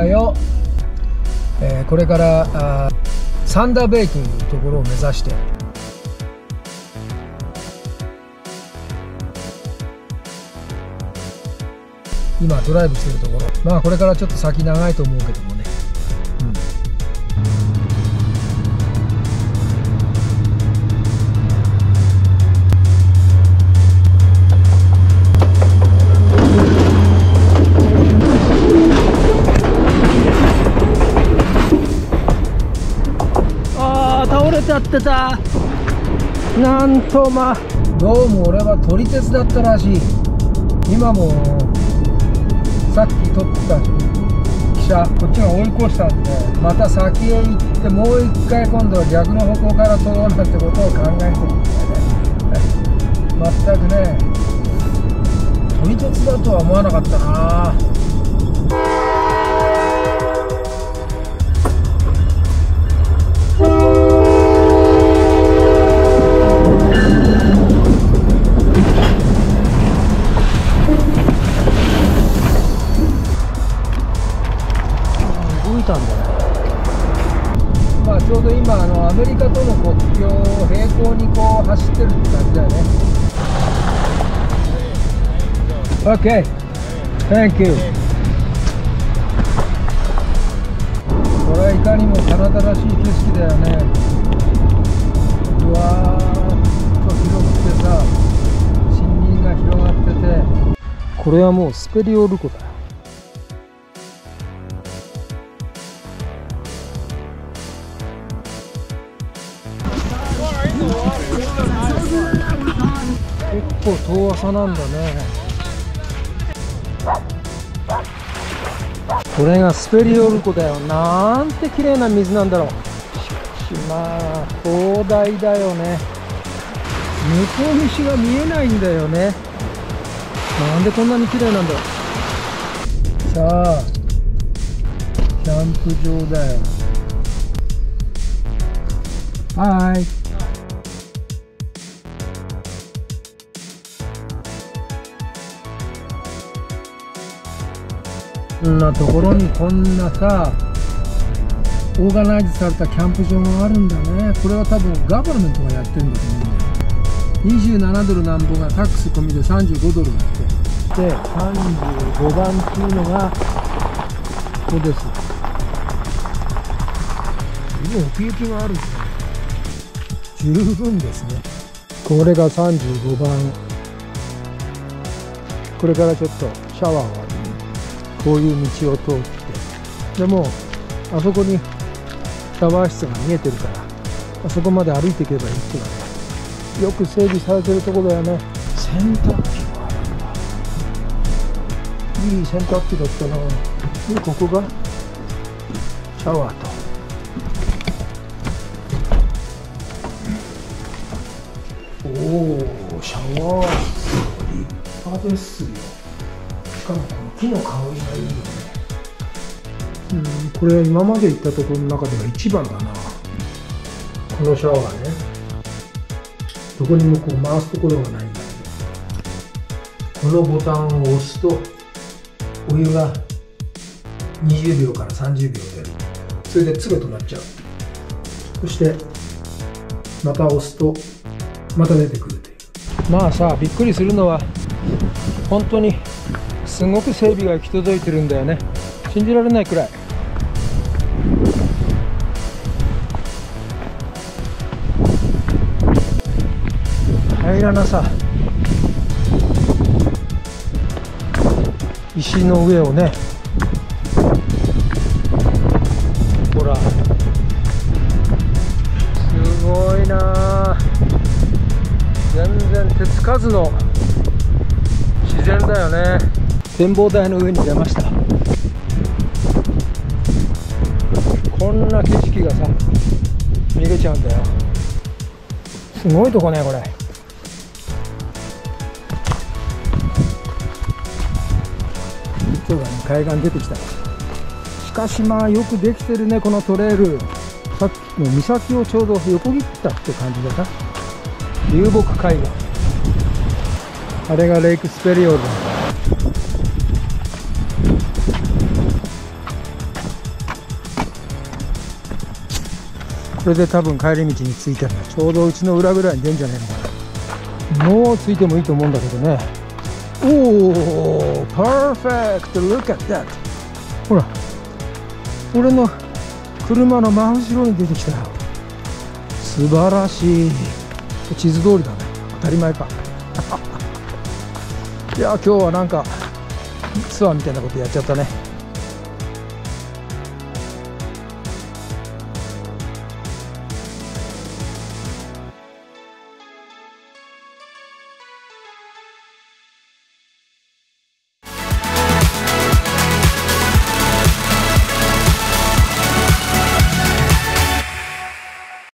よ。これからサンダーベイというところを目指して今ドライブしているところ。まあこれからちょっと先長いと思うけどもね、倒れちゃってた。なんとまあどうも俺は撮り鉄だったらしい。今もさっき撮った汽車こっちが追い越したんで、また先へ行ってもう一回今度は逆の方向から撮ろうなんてことを考えてるんだよね。全くね撮り鉄だとは思わなかったな。まあちょうど今アメリカとの国境を平行にこう走ってるって感じだよね。 OK Thank you。 これはいかにもカナダらしい景色だよね。うわーっと広くてさ、森林が広がってて、これはもうスペリオル湖だ。結構遠浅なんだね。これがスペリオル湖だよ。なんて綺麗な水なんだろう。しかしまあ広大だよね。向こう岸が見えないんだよね。なんでこんなに綺麗なんだろう。さあキャンプ場だよ。はい。こんなところにこんなさオーガナイズされたキャンプ場があるんだね。これは多分ガバメントがやってるんだと思うんだよ。27ドルなんぼがタックス込みで35ドルだって。で35番っていうのがここです。奥行きがあるんだね。十分ですね。これが35番。これからちょっとシャワーを浴びにこういう道を通って、でもあそこにシャワー室が見えてるから、あそこまで歩いていけばいいっていうのはよく整備されてるところだよね。洗濯機があるんだ。いい洗濯機だったな。でここがシャワーと、おおシャワー室立派ですよ。しかもこの木の香りがいいよね。これは今まで行ったところの中では一番だな。このシャワーね、どこにもこう回すところがないんだけど、このボタンを押すとお湯が20秒から30秒出る。それですぐ止まっちゃう。そしてまた押すとまた出てくるという。まあさ、びっくりするのは本当にすごく整備が行き届いてるんだよね。信じられないくらい。平らなさ石の上をね、ほらすごいな。全然手つかずの自然だよね。展望台の上に出ました。こんな景色がさ見れちゃうんだよ。すごいとこねこれ。今日はね海岸出てきた。しかしまあよくできてるねこのトレイル。さっきの岬をちょうど横切ったって感じだな。流木海岸、あれがレイクスペリオールだ。 これで多分帰り道に着いてるのちょうどうちの裏ぐらいに出んじゃねえのかな。もう着いてもいいと思うんだけどね。おお、パーフェクト、look at that。ほら、俺の車の真後ろに出てきたよ。素晴らしい。地図通りだね。当たり前か。いや、今日はなんかツアーみたいなことやっちゃったね。